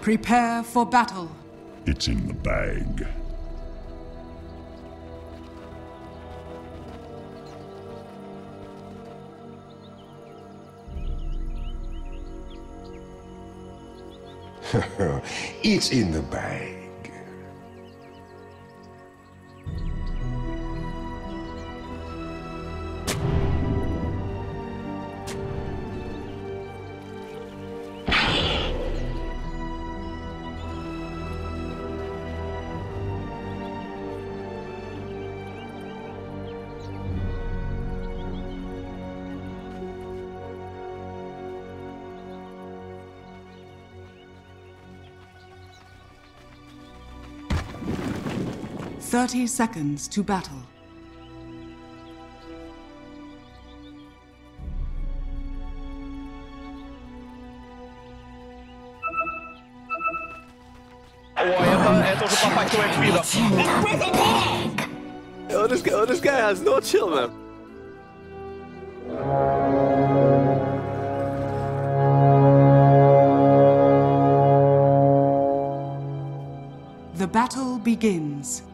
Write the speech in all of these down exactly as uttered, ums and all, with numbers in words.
Prepare for battle. It's in the bag. It's in the bag. Thirty seconds to battle. Åh, jeg tar, jeg tar så perfekt over X P da. Oh, this guy, oh, this guy has no chill, man. The battle begins.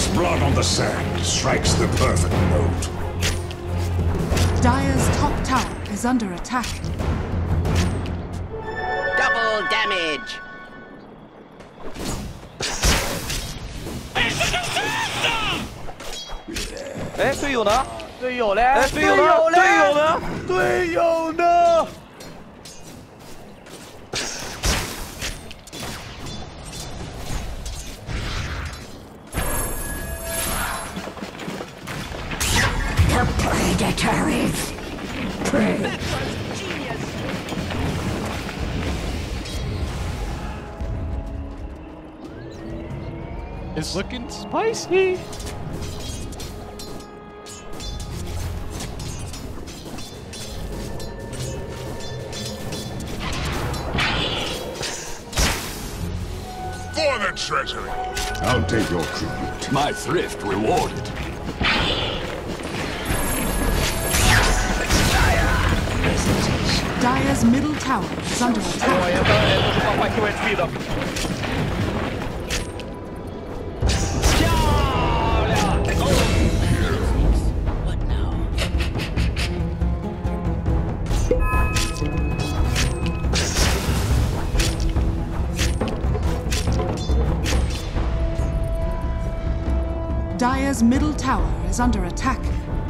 blood on the sand strikes the perfect note. Dire's top tower is under attack. Double damage. 哎，队友呢？ 队友嘞？ 哎，队友呢？队友呢？队友呢？ The Predator is prey. It's looking spicy. For the treasury! I'll take your tribute. My thrift rewarded. Dire's middle tower is under 哎呦， attack. 也当然都是八块 Q H P 的。漂亮！ What now? Dire's middle tower is under attack.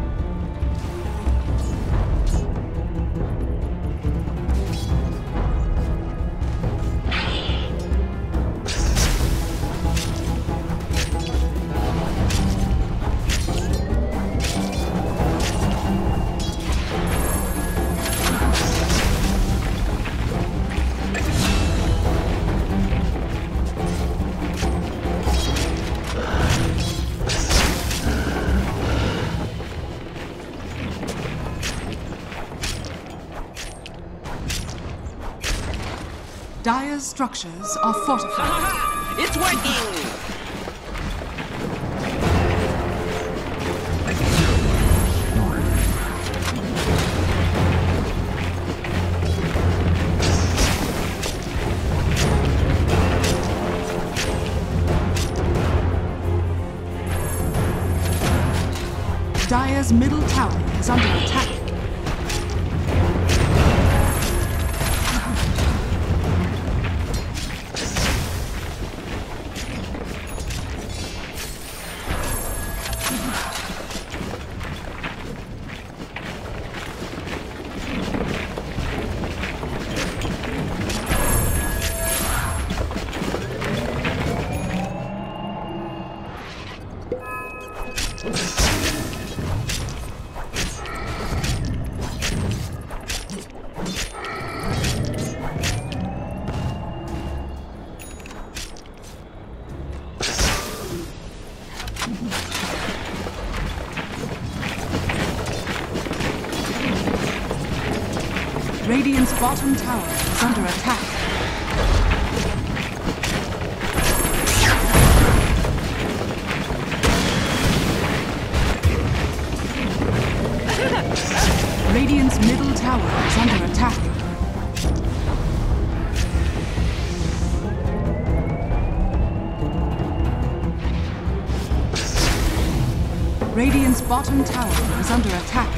Dire's structures are fortified. It's working! Dire's middle tower is under attack. Radiant's bottom tower is under attack. Radiant's middle tower is under attack. Radiant's bottom tower is under attack.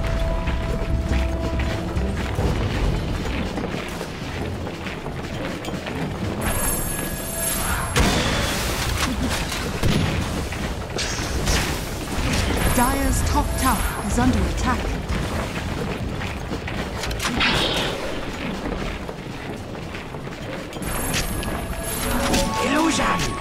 Dire's top tower is under attack. Illusion!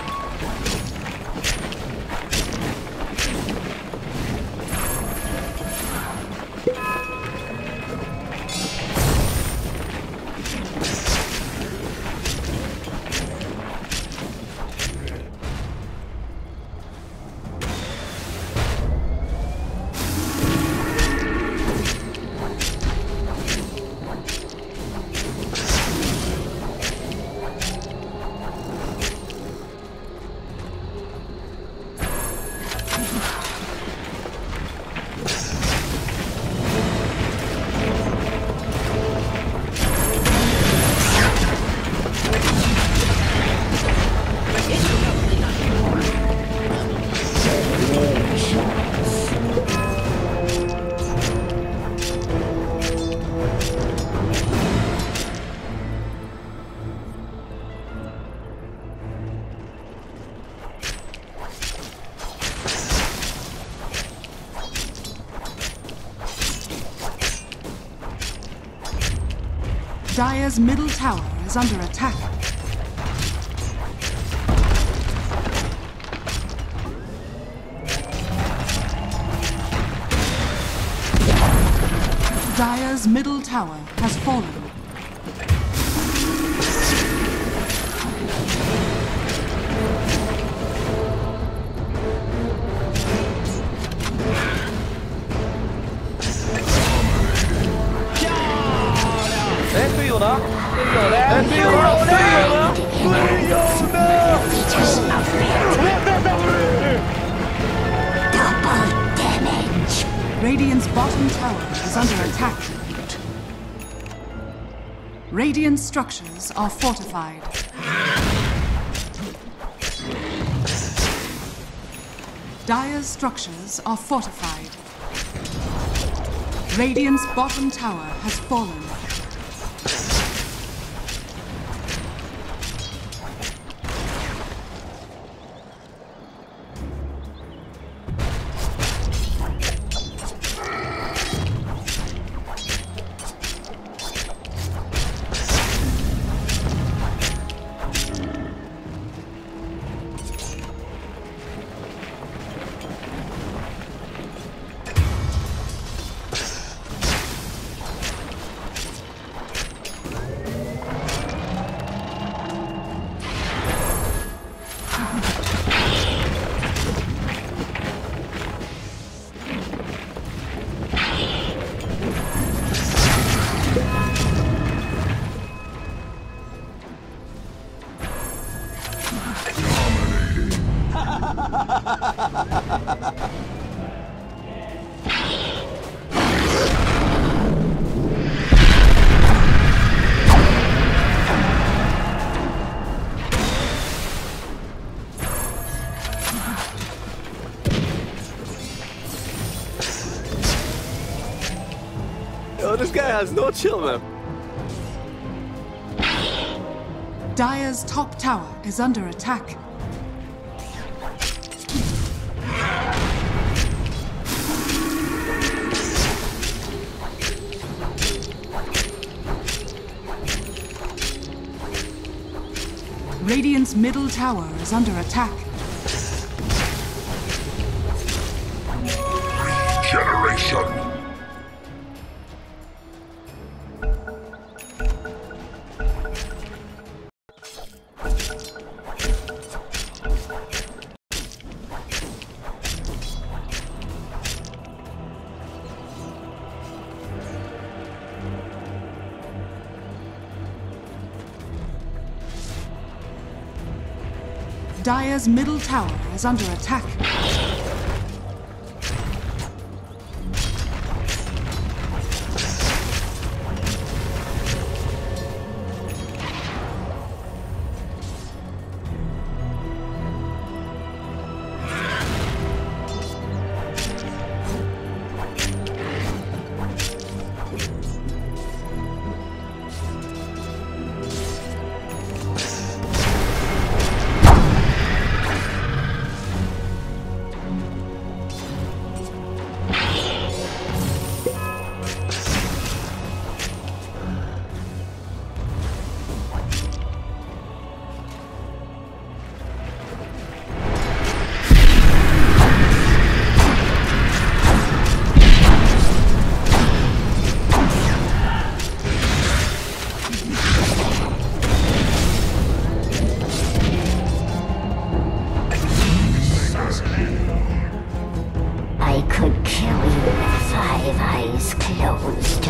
Dire's middle tower is under attack. Dire's middle tower has fallen. Fiona! Fiona! Fiona! Double damage. Radiant's bottom tower is under attack. Radiant structures are fortified. Dire's structures are fortified. Radiant's bottom tower has fallen. Oh, this guy has no chill, man. Dire's top tower is under attack. Radiant's middle tower is under attack. Regeneration. Dire's middle tower is under attack. I could kill you with five eyes closed.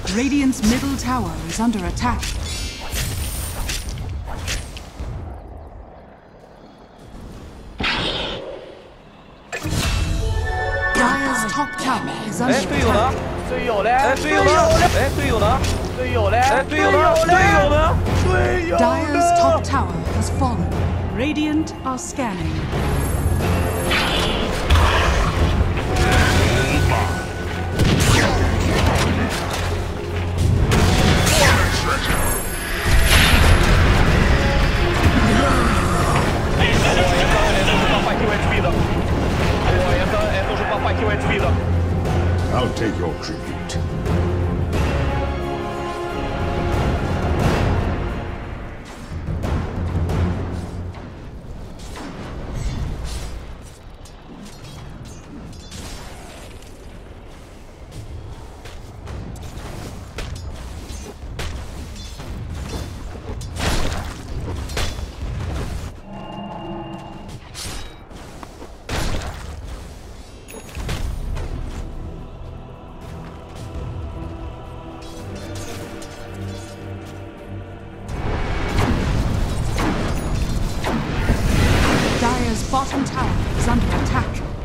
Radiant's middle tower is under attack. Dire's top tower is under 哎，队友呢 attack.？ 队友嘞？哎，队友呢？哎，队友呢？队友嘞？哎，队友呢？队友呢？队友 Dire's top tower has fallen. Radiant are scanning. I'll take your tribute. Dire's bottom tower is under attack.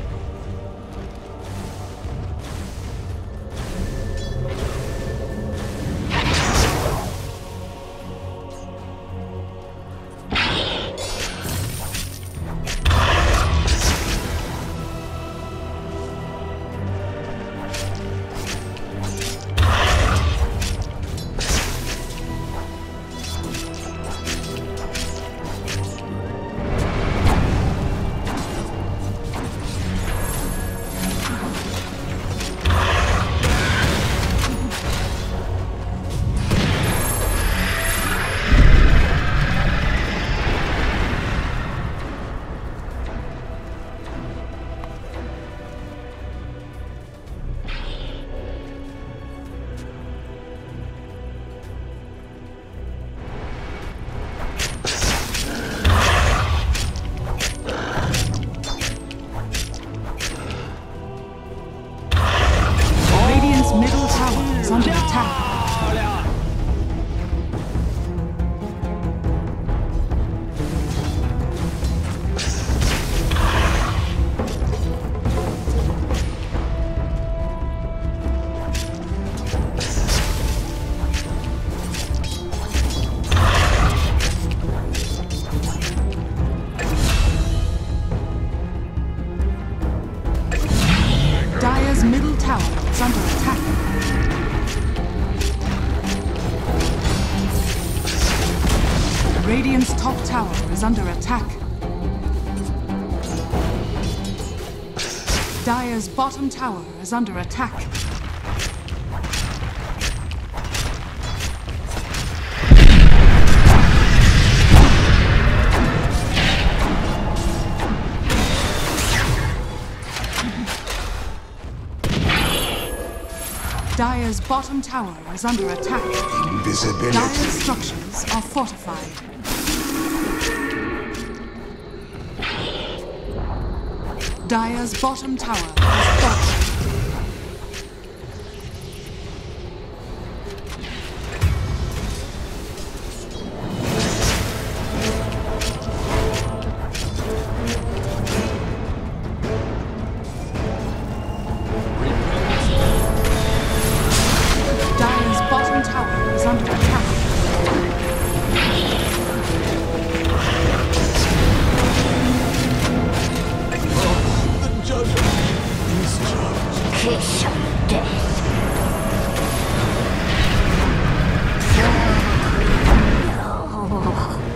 Radiant's middle tower is under attack. Dire's middle tower is under attack. Radiant's top tower is under attack. Dire's bottom tower is under attack. Dire's bottom tower is under attack. Invisibility. Dire's structures are fortified. Dire's bottom tower has fallen. Dire's bottom tower is under attack. Kiss of death. No.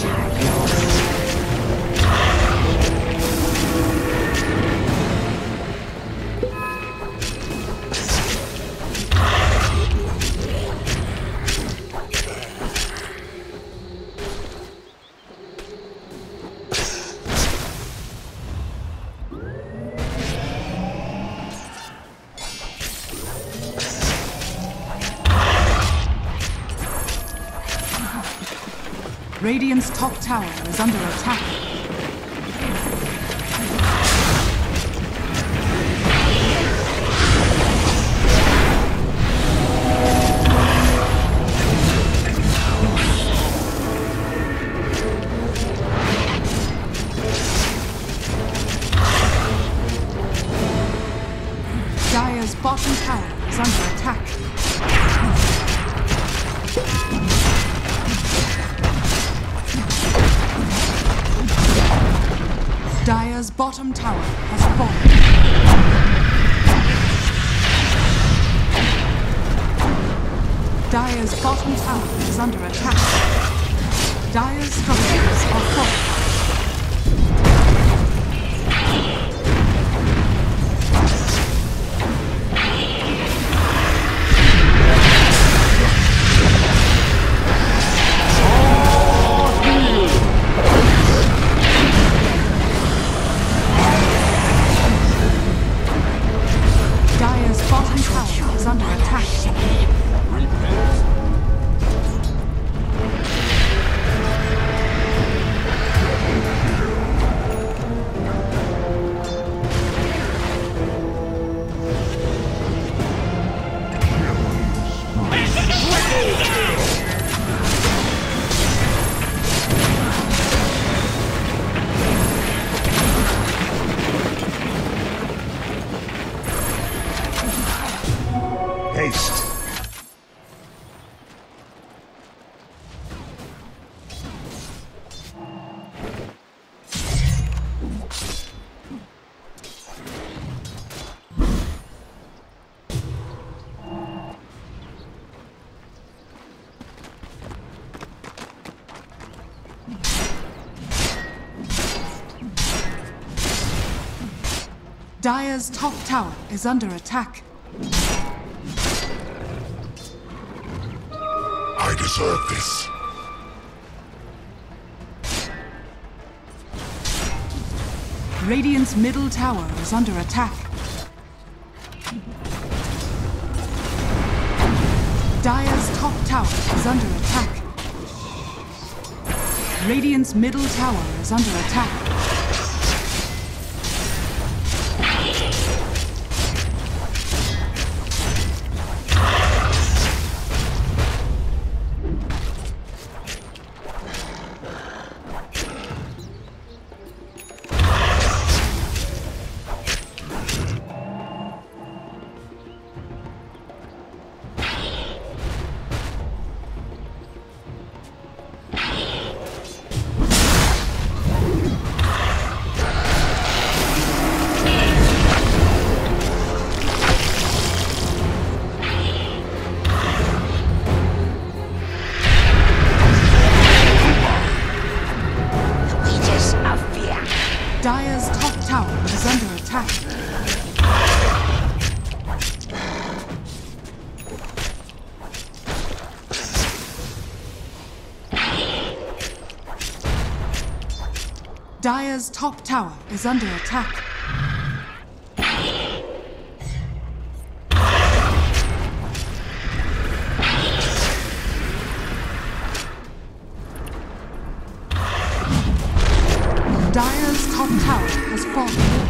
Radiant's top tower is under attack. Dire's bottom tower is under attack. Dire's bottom tower has fallen. Dire's bottom tower is under attack. Dire's structures are fortified. Haste. Dire's top tower is under attack. I deserve this. Radiant's middle tower is under attack. Dire's top tower is under attack. Radiant's middle tower is under attack. Dire's top tower is under attack. Dire's top tower is under attack. Dire's top tower has fallen.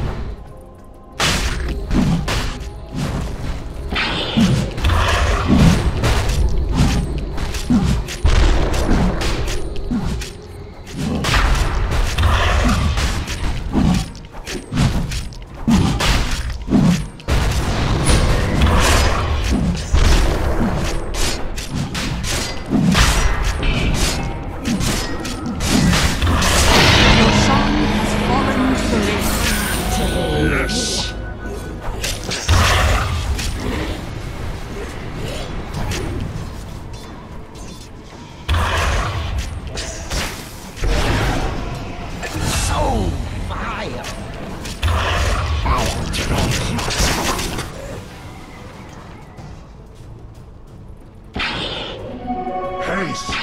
Take Haste!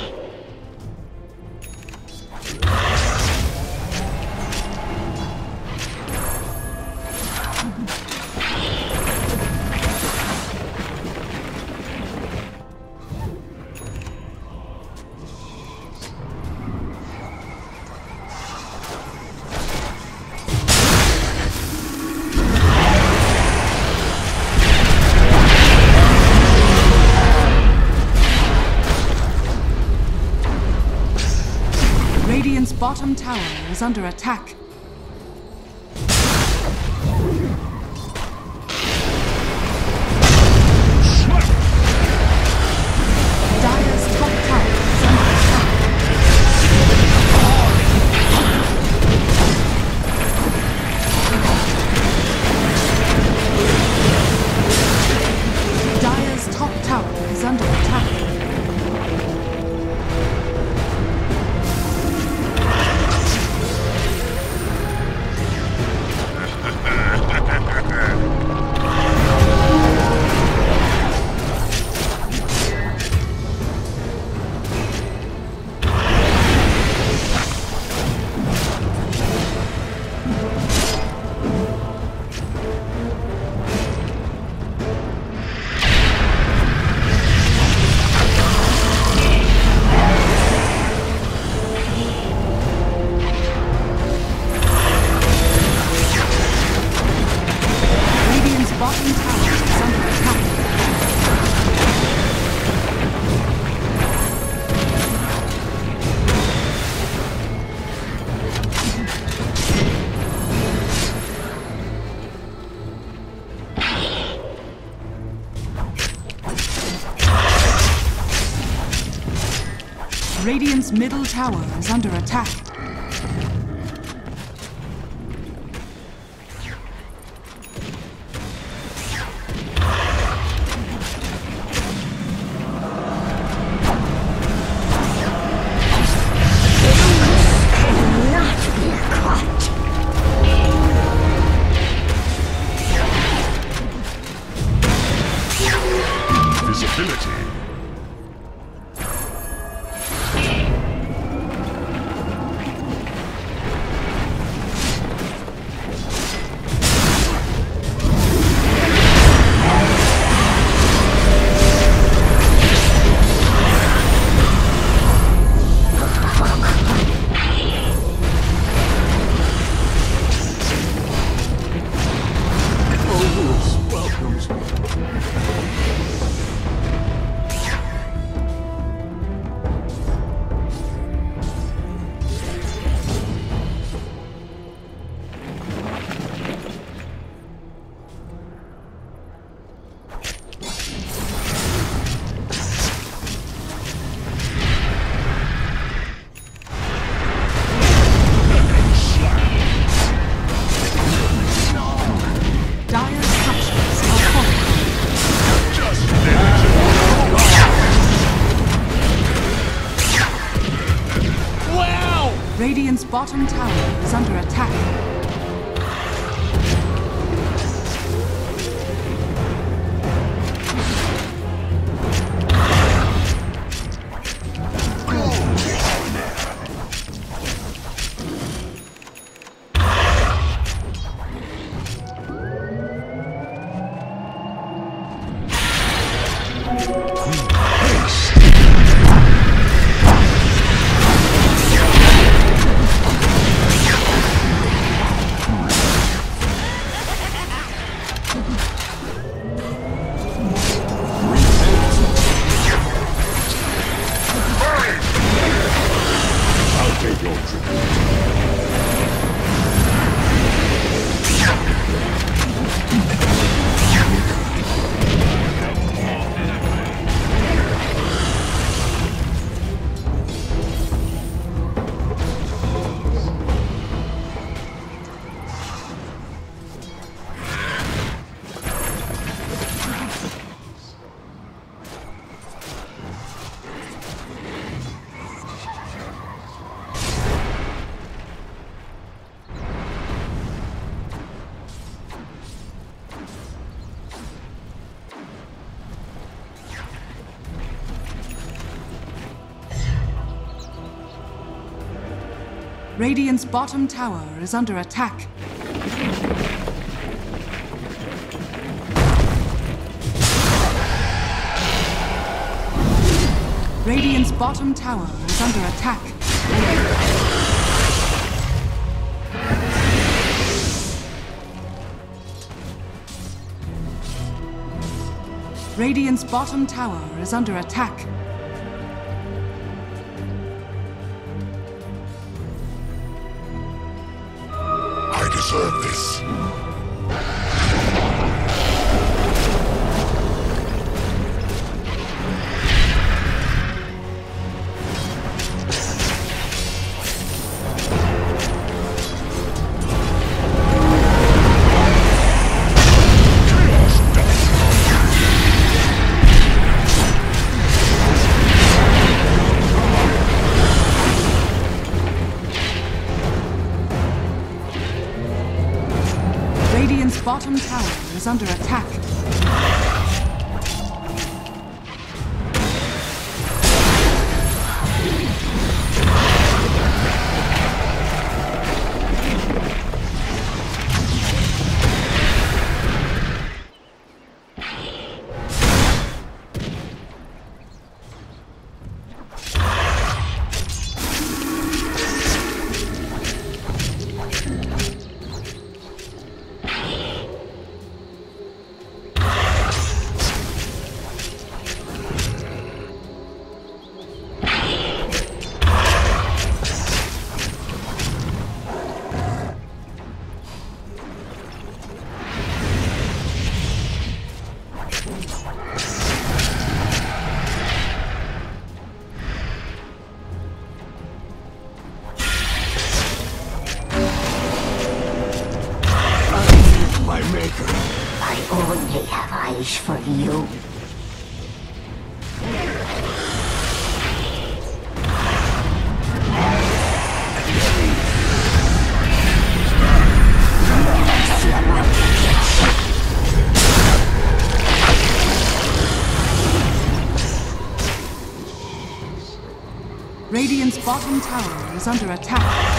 Radiant's bottom tower is under attack. Dire's top tower is under attack. Dire's top tower is under attack. Bottom tower is under attack. Radiant's middle tower is under attack. Visibility. Radiant's bottom tower is under attack. Radiant's bottom tower is under attack. Radiant's bottom tower is under attack. Radiant's bottom tower is under attack. I deserve this. Radiant's bottom tower is under attack. I only have eyes for you. Radiant's bottom tower is under attack.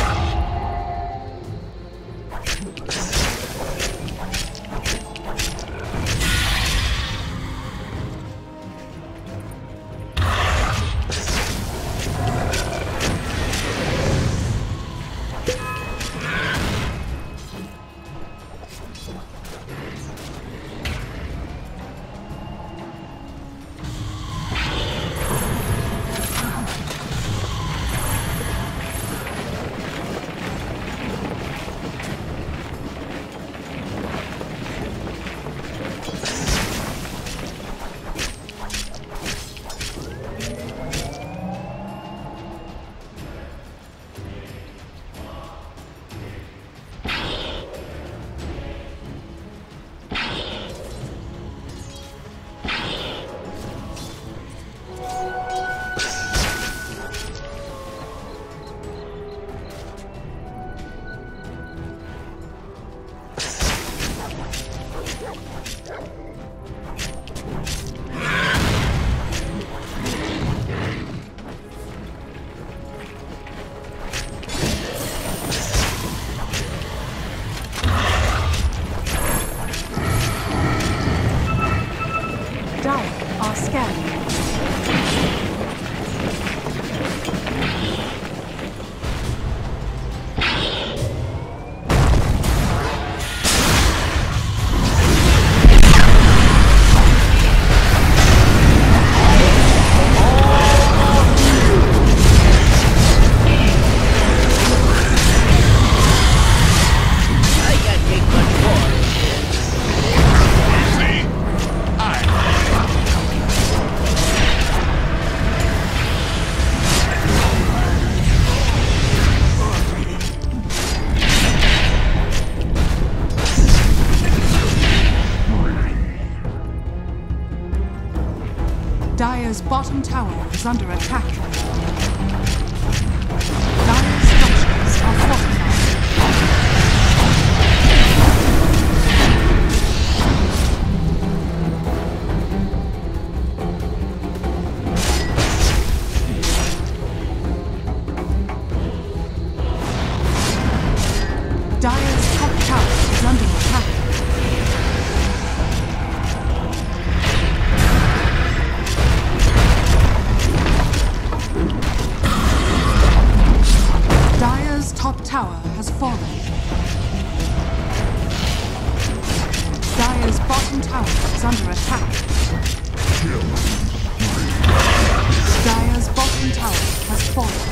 Dire are scanning. Dire's bottom tower is under attack. Dire's structures are fortified. tower has fallen. Dire's bottom tower is under attack. Dire's bottom tower has fallen.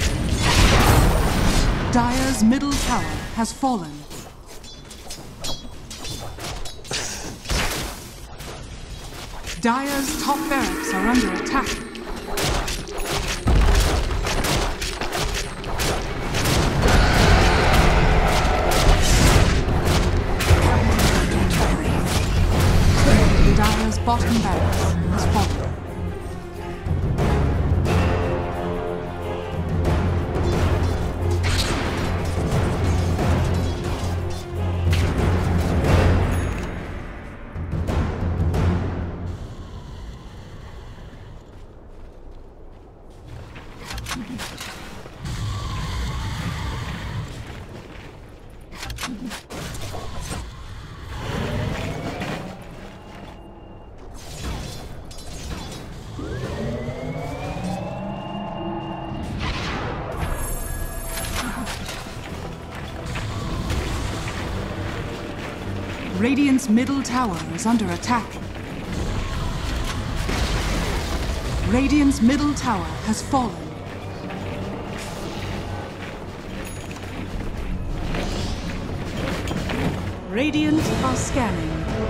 Dire's middle tower has fallen. Dire's top barracks are under attack. Dire's bottom barracks has fallen. Radiant's middle tower is under attack. Radiant's middle tower has fallen. Radiant are scanning.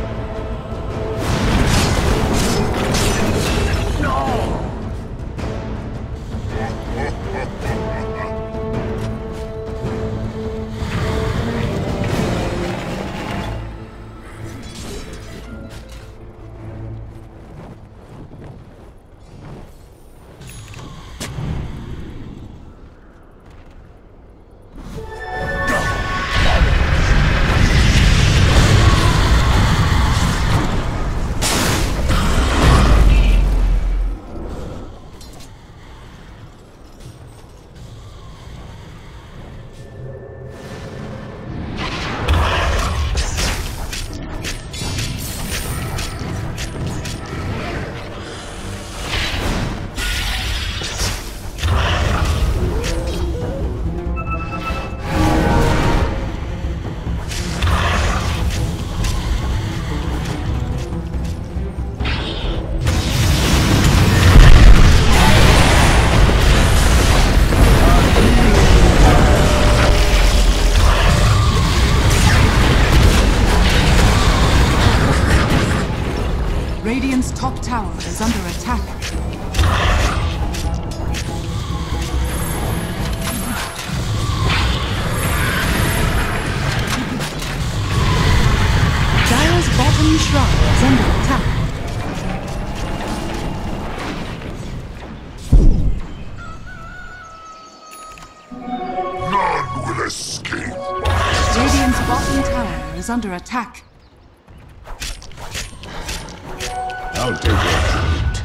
Radiant's top tower is under attack. Dire's bottom shrine is under attack. None will escape. Radiant's bottom tower is under attack. I'll take your tribute.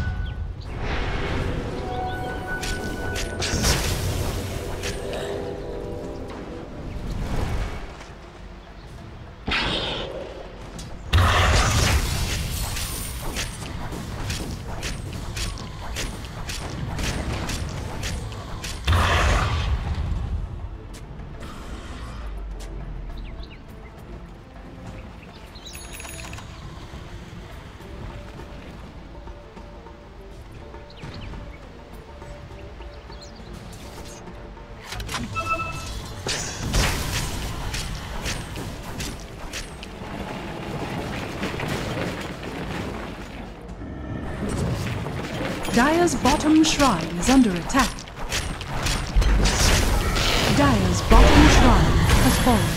Dire's bottom shrine is under attack. Dire's bottom shrine has fallen.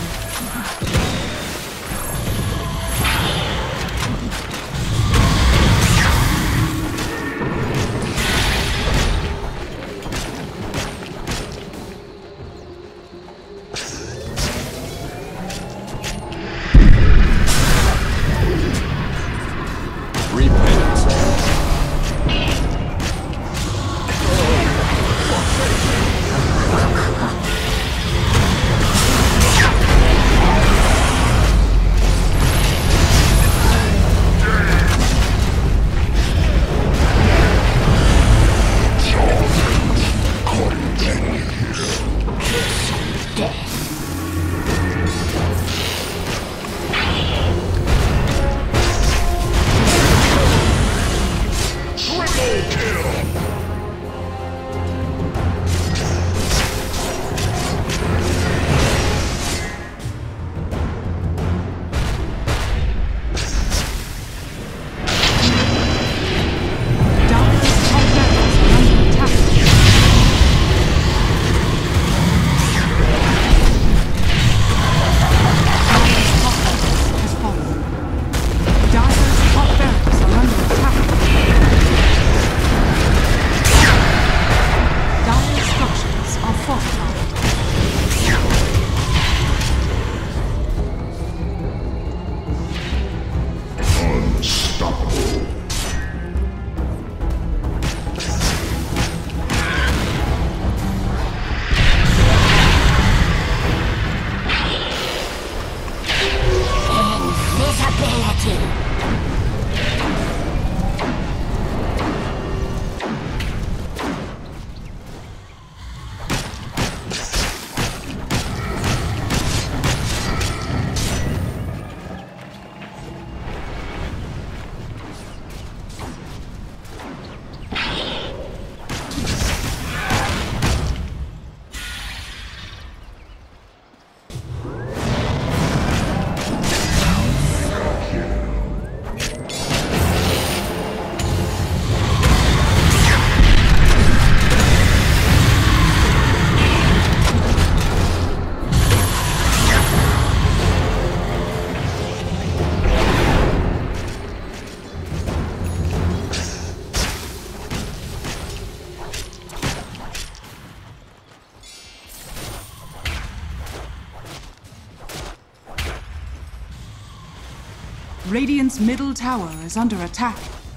Radiant's middle tower is under attack.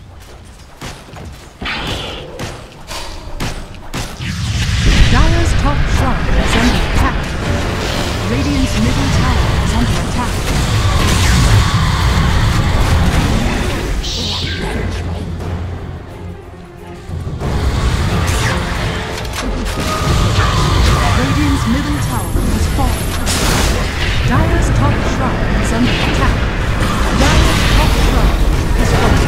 Dire's top shrine is under attack. Radiant's middle tower is under attack. Radiant's middle tower has fallen. Dire's top shrine is under attack. Dire's top shrine has fallen.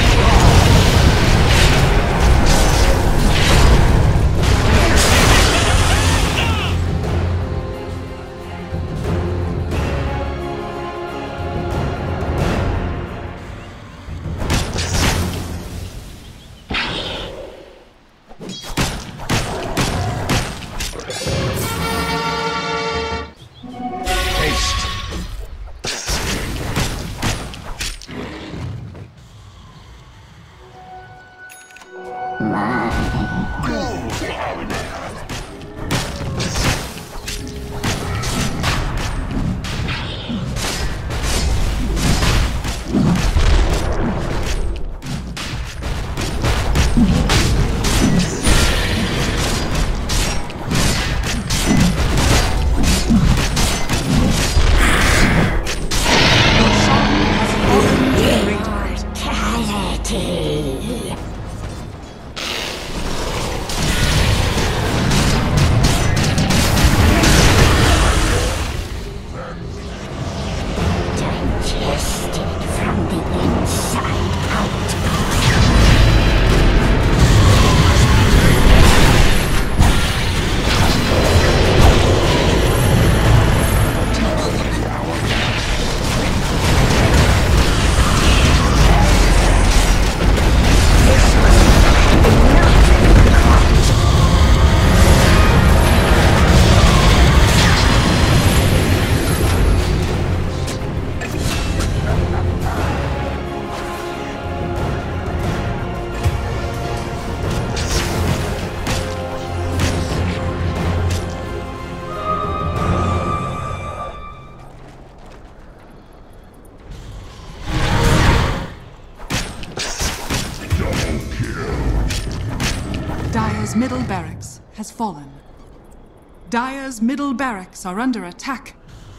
Dire's middle barracks has fallen. Dire's middle barracks are under attack.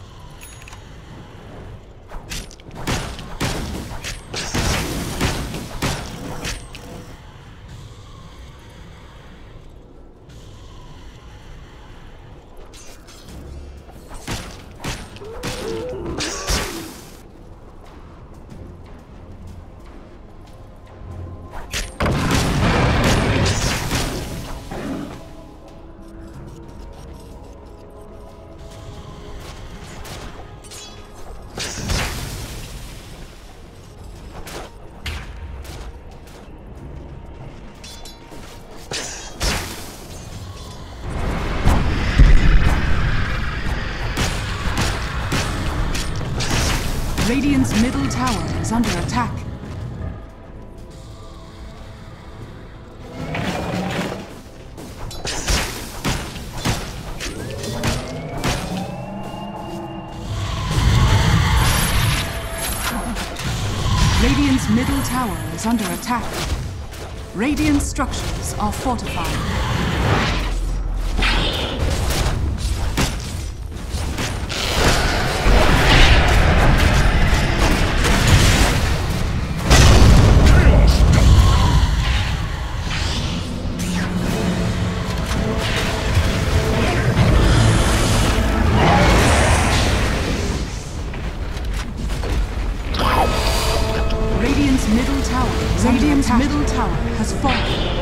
Radiant's middle tower is under attack. Radiant's middle tower is under attack. Radiant structures are fortified. Radiant's middle tower, Radiant's middle tower has fallen.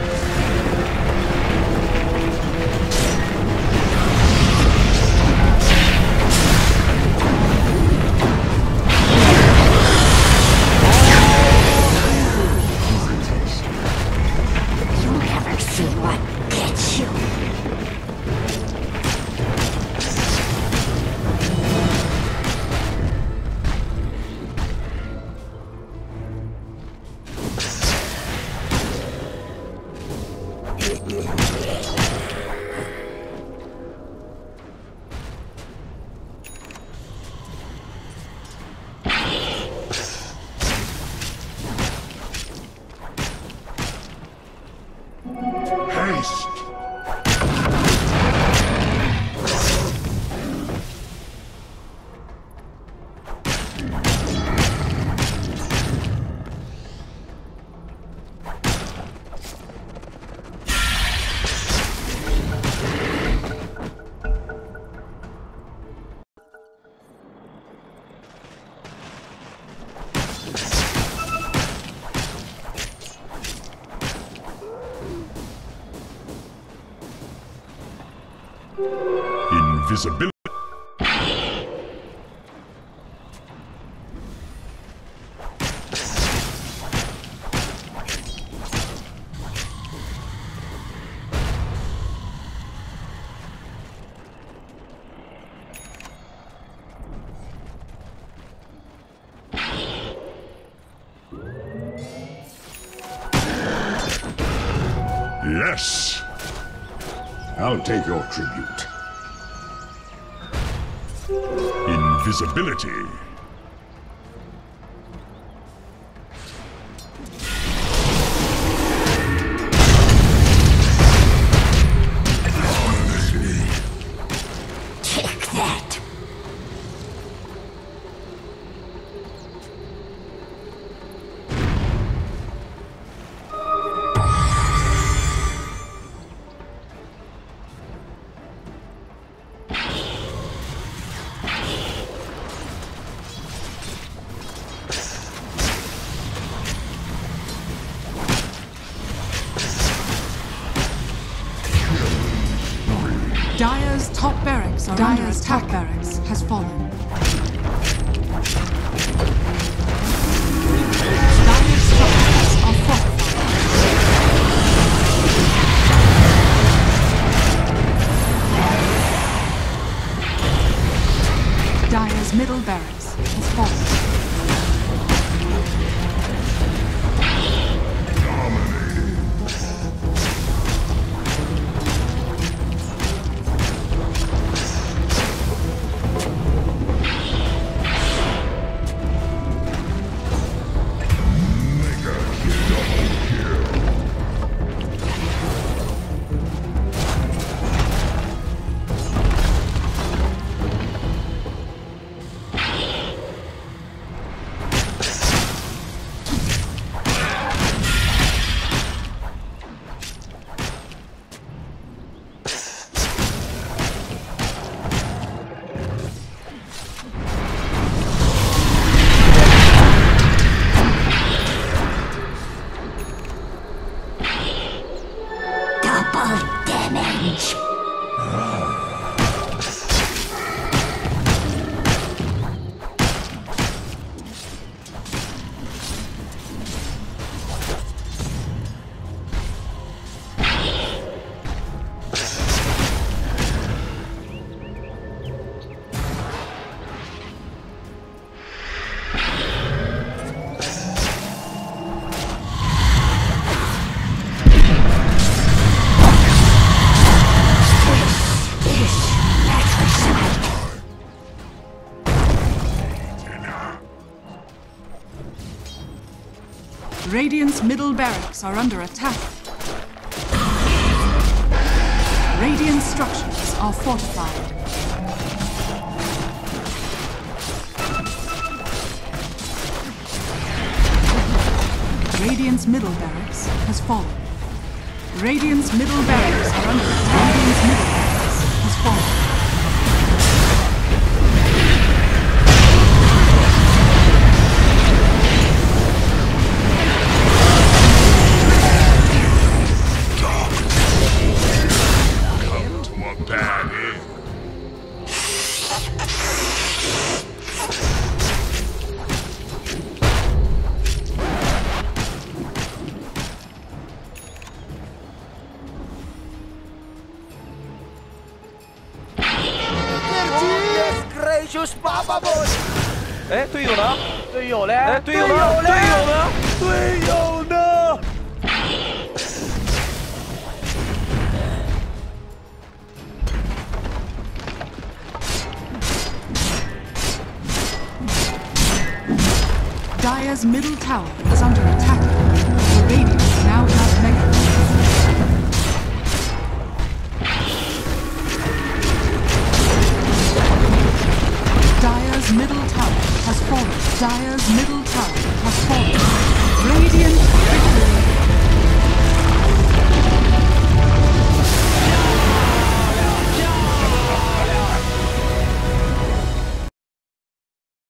You'll never see what gets you. Invisibility. Yes! I'll take your tribute. Invisibility. Take that. Dire's top barracks are under attack. Top barracks has fallen. Dire's structures are fortified. Dire's middle barracks has fallen. Radiant's middle barracks are under attack. Radiant structures are fortified. Radiant's middle barracks has fallen. Radiant's middle barracks are under attack. Radiant's middle barracks has fallen. Eh, 队友呢？队友嘞？哎，队友呢？队友呢？队友呢？ Dire's middle tower is under attack. The Radiant now have Mega. Dire's middle tower has fallen. Dire's middle